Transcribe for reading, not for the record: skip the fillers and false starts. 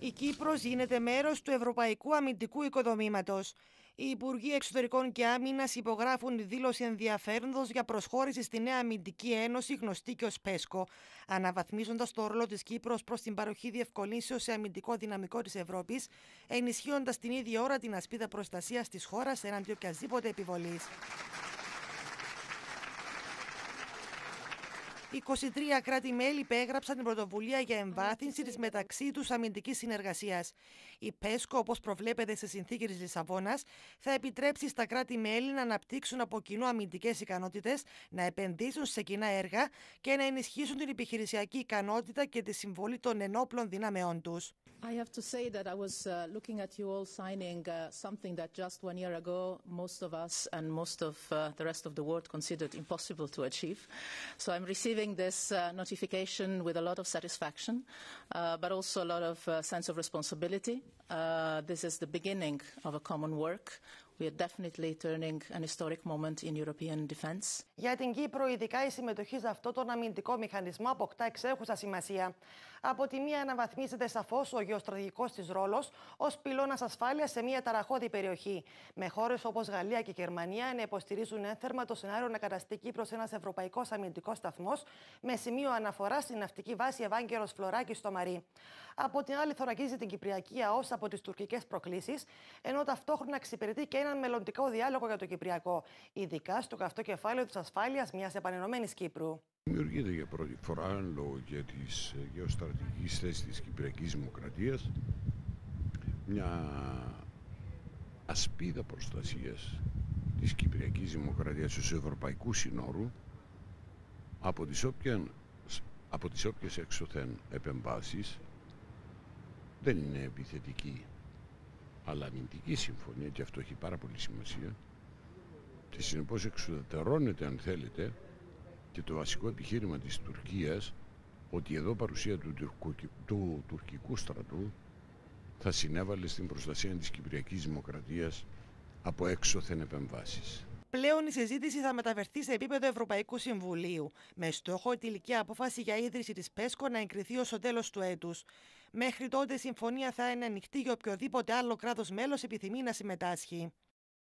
Η Κύπρος γίνεται μέρος του Ευρωπαϊκού Αμυντικού Οικοδομήματος. Οι Υπουργοί Εξωτερικών και Άμυνας υπογράφουν τη δήλωση ενδιαφέροντος για προσχώρηση στη νέα αμυντική ένωση, γνωστή και ως ΠΕΣΚΟ, αναβαθμίζοντας το ρόλο της Κύπρος προς την παροχή διευκολύνσεων σε αμυντικό δυναμικό της Ευρώπης, ενισχύοντας την ίδια ώρα την ασπίδα προστασίας της χώρας έναντι οποιασδήποτε επιβολής. 23 κράτη-μέλη υπέγραψαν την πρωτοβουλία για εμβάθυνση της μεταξύ τους αμυντικής συνεργασίας. Η ΠΕΣΚΟ, όπως προβλέπεται στη συνθήκη της Λισαβόνας, θα επιτρέψει στα κράτη-μέλη να αναπτύξουν από κοινού αμυντικές ικανότητες, να επενδύσουν σε κοινά έργα και να ενισχύσουν την επιχειρησιακή ικανότητα και τη συμβολή των ενόπλων δυνάμεών τους. I have to say that I was looking at you all signing something that just 1 year ago most of us and most of the rest of the world considered impossible to achieve. So I'm receiving this notification with a lot of satisfaction, but also a lot of sense of responsibility. This is the beginning of a common work. We are definitely turning an historic moment in European defense. Για την Κύπρο, ειδικά η συμμετοχή σε αυτό τον αμυντικό μηχανισμό αποκτά εξέχουσα σημασία. Από τη μία, αναβαθμίζεται σαφώς ο γεωστρατηγικός της ρόλος ως πυλώνας ασφάλειας σε μια ταραχώδη περιοχή, με χώρες όπως Γαλλία και Γερμανία να υποστηρίζουν ένθερμα το σενάριο να καταστεί Κύπρος ένας ευρωπαϊκός αμυντικός σταθμός, με σημείο αναφορά στην ναυτική βάση Ευάγγελος Φλωράκη στο Μαρί. Από την άλλη, θωρακίζει την Κυπριακή ΑΟΣ από τις τουρκικές προκλήσεις, ενώ ταυτόχρονα εξυπηρετεί και έναν μελλοντικό διάλογο για το Κυπριακό, ειδικά στο καυτό κεφάλαιο της ασφάλειας μιας επανενωμένης Κύπρου. Δημιουργείται για πρώτη φορά, λόγω και της γεωστρατηγικής θέσης της Κυπριακής Δημοκρατίας, μια ασπίδα προστασίας της Κυπριακής Δημοκρατίας ως ευρωπαϊκού συνόρου από τις όποιες εξωθέν επεμβάσεις. Δεν είναι επιθετική, αλλά αμυντική συμφωνία, και αυτό έχει πάρα πολύ σημασία, και συνεπώς εξουδετερώνεται, αν θέλετε, και το βασικό επιχείρημα της Τουρκίας, ότι εδώ παρουσία του τουρκικού στρατού θα συνέβαλε στην προστασία της Κυπριακής Δημοκρατίας από έξωθεν επεμβάσεις. Πλέον η συζήτηση θα μεταφερθεί σε επίπεδο Ευρωπαϊκού Συμβουλίου, με στόχο η τελική απόφαση για ίδρυση της ΠΕΣΚΟ να εγκριθεί ως το τέλος του έτους. Μέχρι τότε η συμφωνία θα είναι ανοιχτή για οποιοδήποτε άλλο κράτος μέλος επιθυμεί να συμμετάσχει.